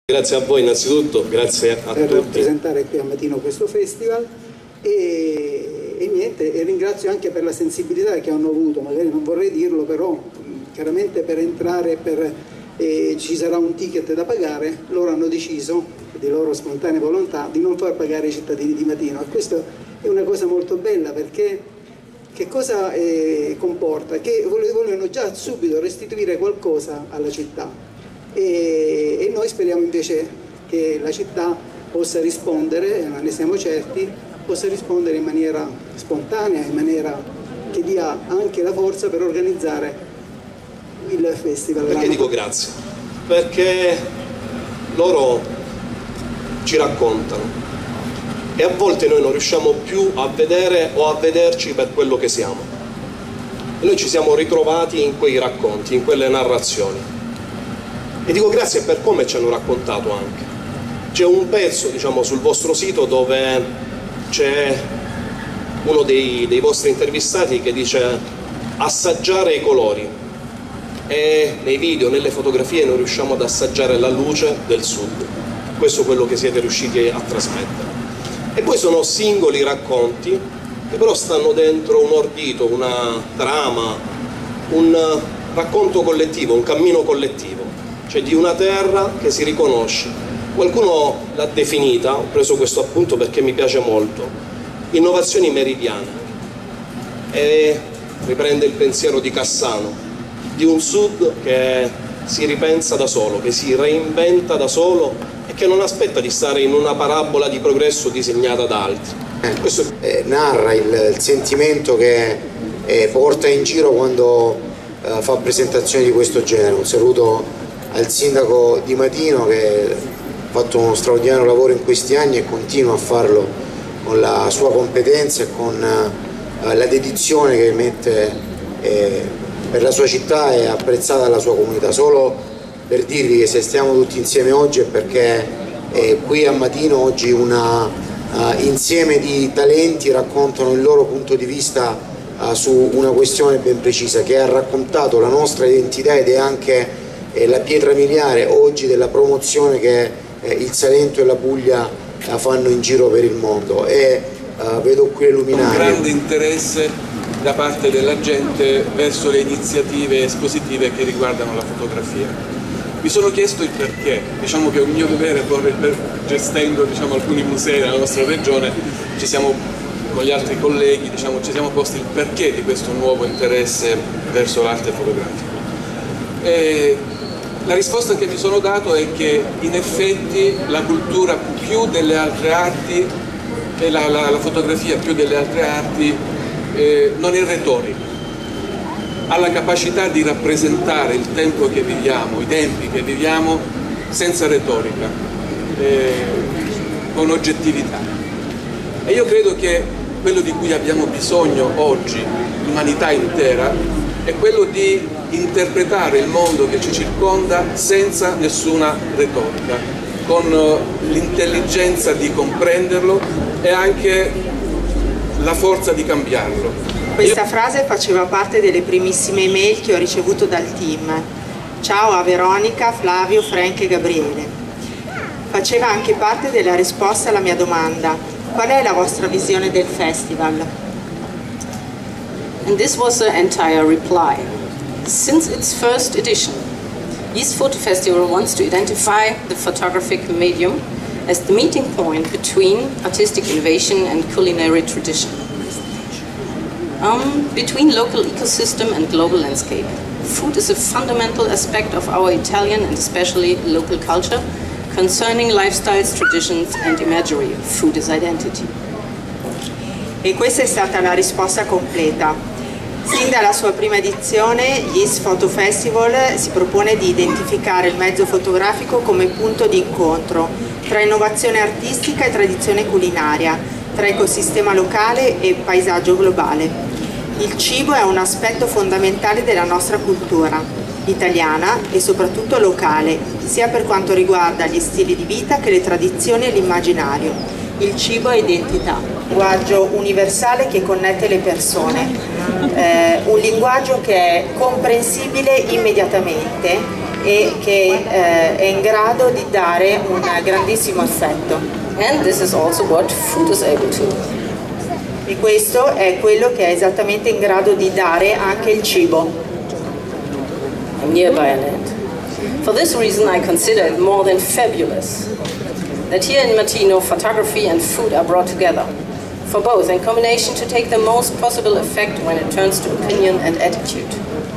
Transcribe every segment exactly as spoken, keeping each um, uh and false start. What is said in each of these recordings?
Grazie a voi innanzitutto, grazie a per tutti. presentare qui a Matino questo festival e, e niente, e ringrazio anche per la sensibilità che hanno avuto, magari non vorrei dirlo, però chiaramente per entrare per, eh, ci sarà un ticket da pagare, loro hanno deciso di loro spontanea volontà di non far pagare i cittadini di Matino, e questo è una cosa molto bella, perché che cosa eh, comporta? Che vogliono già subito restituire qualcosa alla città. E, e noi speriamo invece che la città possa rispondere, ma ne siamo certi, possa rispondere in maniera spontanea, in maniera che dia anche la forza per organizzare il festival. Perché dico grazie? Perché loro ci raccontano e a volte noi non riusciamo più a vedere o a vederci per quello che siamo. E noi ci siamo ritrovati in quei racconti, in quelle narrazioni. E dico grazie per come ci hanno raccontato anche. C'è un pezzo, diciamo, sul vostro sito dove c'è uno dei, dei vostri intervistati che dice assaggiare i colori, e nei video, nelle fotografie noi riusciamo ad assaggiare la luce del sud. Questo è quello che siete riusciti a trasmettere. E poi sono singoli racconti che però stanno dentro un ordito, una trama, un racconto collettivo, un cammino collettivo. Cioè di una terra che si riconosce. Qualcuno l'ha definita, ho preso questo appunto perché mi piace molto, innovazioni meridiane, e riprende il pensiero di Cassano, di un sud che si ripensa da solo, che si reinventa da solo e che non aspetta di stare in una parabola di progresso disegnata da altri. Questo eh, narra il, il sentimento che eh, porta in giro quando eh, fa presentazioni di questo genere. Un saluto al sindaco di Matino che ha fatto uno straordinario lavoro in questi anni e continua a farlo con la sua competenza e con uh, la dedizione che mette eh, per la sua città e apprezzata dalla sua comunità. Solo per dirvi che se stiamo tutti insieme oggi è perché eh, qui a Matino oggi un uh, insieme di talenti raccontano il loro punto di vista uh, su una questione ben precisa che ha raccontato la nostra identità ed è anche la pietra miliare oggi della promozione che eh, il Salento e la Puglia eh, fanno in giro per il mondo. E eh, vedo qui le luminarie. Un grande interesse da parte della gente verso le iniziative espositive che riguardano la fotografia. Mi sono chiesto il perché, diciamo che è un mio dovere porre per, gestendo diciamo, alcuni musei della nostra regione, ci siamo con gli altri colleghi diciamo, ci siamo posti il perché di questo nuovo interesse verso l'arte fotografica. E la risposta che mi sono dato è che in effetti la cultura più delle altre arti e la, la, la fotografia più delle altre arti eh, non è retorica, ha la capacità di rappresentare il tempo che viviamo, i tempi che viviamo senza retorica, eh, con oggettività. E io credo che quello di cui abbiamo bisogno oggi, l'umanità intera, è quello di interpretare il mondo che ci circonda senza nessuna retorica, con l'intelligenza di comprenderlo e anche la forza di cambiarlo. Questa frase faceva parte delle primissime email che ho ricevuto dal team. Ciao a Veronica, Flavio, Frank e Gabriele. Faceva anche parte della risposta alla mia domanda: qual è la vostra visione del festival? And this was the entire reply. Since its first edition, East Photo Festival wants to identify the photographic medium as the meeting point between artistic innovation and culinary tradition, um, between local ecosystem and global landscape. Food is a fundamental aspect of our Italian and especially local culture, concerning lifestyles, traditions and imagery. Food is identity. E questa è stata la risposta completa. Sin dalla sua prima edizione, gli East Photo Festival si propone di identificare il mezzo fotografico come punto di incontro tra innovazione artistica e tradizione culinaria, tra ecosistema locale e paesaggio globale. Il cibo è un aspetto fondamentale della nostra cultura italiana e soprattutto locale, sia per quanto riguarda gli stili di vita che le tradizioni e l'immaginario. Il cibo è identità. Un linguaggio universale che connette le persone, eh, un linguaggio che è comprensibile immediatamente e che eh, è in grado di dare un grandissimo assetto. And this is also what food is able to. E questo è quello che è esattamente in grado di dare anche il cibo. I'm nearby a land. For this reason I consider it more than fabulous that here in Matino photography and food are brought together, for both in combination to take the most possible effect when it turns to opinion and attitude.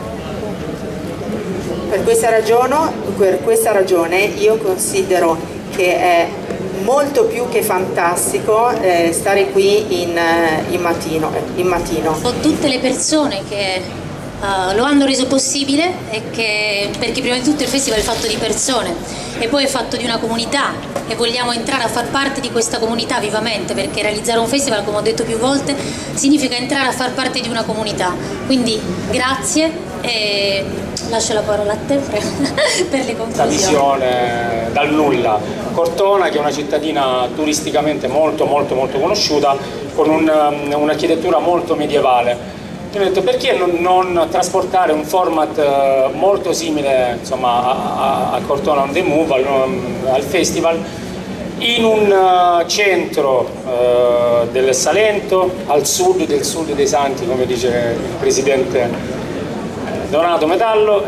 Per questa ragione, per questa ragione io considero che è molto più che fantastico eh, stare qui in, in, Matino, in Matino. Con tutte le persone che uh, lo hanno reso possibile, e che, perché prima di tutto il festival è fatto di persone e poi è fatto di una comunità e vogliamo entrare a far parte di questa comunità vivamente, perché realizzare un festival, come ho detto più volte, significa entrare a far parte di una comunità. Quindi grazie e lascio la parola a te per le conclusioni. La visione dal nulla. Cortona, che è una cittadina turisticamente molto molto molto conosciuta, con un, un'architettura molto medievale. Io ho detto, perché non, non trasportare un format molto simile, insomma, a, a Cortona on the Move, al, al festival, in un centro uh, del Salento, al sud del sud dei Santi, come dice il presidente Donato Metallo,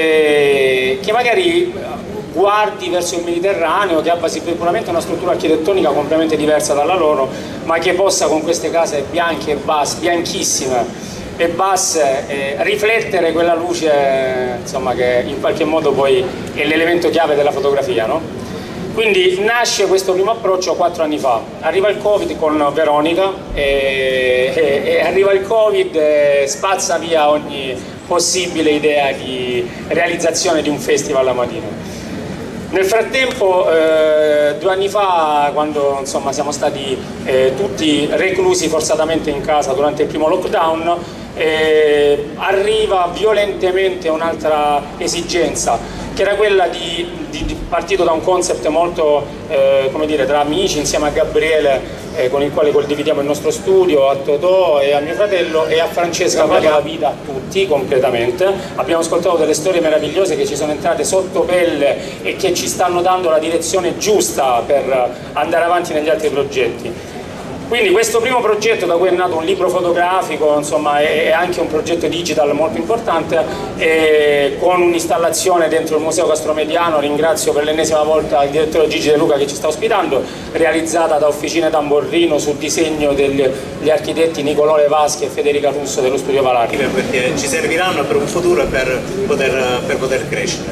e che magari guardi verso il Mediterraneo, che abbia sicuramente una struttura architettonica completamente diversa dalla loro, ma che possa, con queste case bianche e basse, bianchissime e basse, eh, riflettere quella luce, insomma, che in qualche modo poi è l'elemento chiave della fotografia, no? Quindi nasce questo primo approccio quattro anni fa. Arriva il Covid con Veronica e, e, e arriva il Covid e spazza via ogni possibile idea di realizzazione di un festival a Matino. Nel frattempo, eh, due anni fa, quando insomma, siamo stati eh, tutti reclusi forzatamente in casa durante il primo lockdown, eh, arriva violentemente un'altra esigenza, che era quella di, di, di partito da un concept molto, eh, come dire, tra amici, insieme a Gabriele, eh, con il quale condividiamo il nostro studio, a Totò e a mio fratello, e a Francesca, che la vita a tutti completamente. Abbiamo ascoltato delle storie meravigliose che ci sono entrate sotto pelle e che ci stanno dando la direzione giusta per andare avanti negli altri progetti. Quindi questo primo progetto, da cui è nato un libro fotografico, insomma, è anche un progetto digital molto importante, e con un'installazione dentro il Museo Castromediano. Ringrazio per l'ennesima volta il direttore Gigi De Luca che ci sta ospitando, realizzata da Officine Tamborrino su disegno degli architetti Nicolò Levaschi e Federica Russo dello Studio Valari. Perché ci serviranno per un futuro per poter, per poter crescere.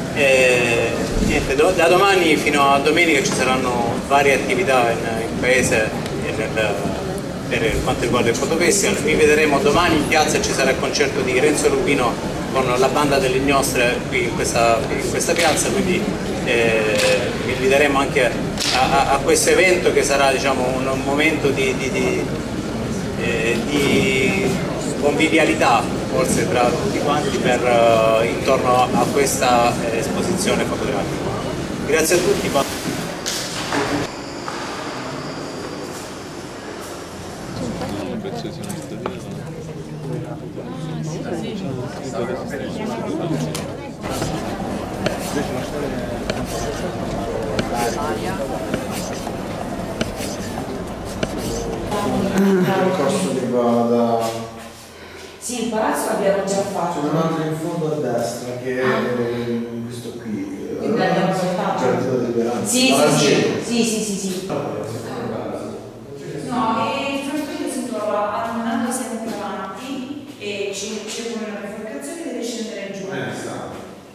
E, niente, da domani fino a domenica ci saranno varie attività in, in paese per, per quanto riguarda il fotofestival. Vi vedremo domani in piazza, ci sarà il concerto di Renzo Rubino con la banda delle Gnostre qui in questa, in questa piazza, quindi eh, vi inviteremo anche a, a, a questo evento, che sarà, diciamo, un, un momento di, di, di, eh, di convivialità forse tra tutti quanti per, uh, intorno a questa eh, esposizione fotografica. Grazie a tutti. Il percorso che va da... Sì, il palazzo l'abbiamo già fatto. C'è un altro in fondo a destra che ah. è questo qui. Quindi l'abbiamo saltato. Giardino del Verano. Sì, sì, sì, sì, sì, sì, sì. No, e il frastuglio si trova andando sempre avanti e c'è una bifurcazione che deve scendere giù. Eh, sa.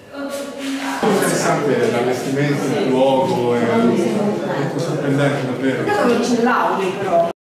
Sempre l'allestimento del luogo è sorprendente davvero. Però non c'è l'Audi però.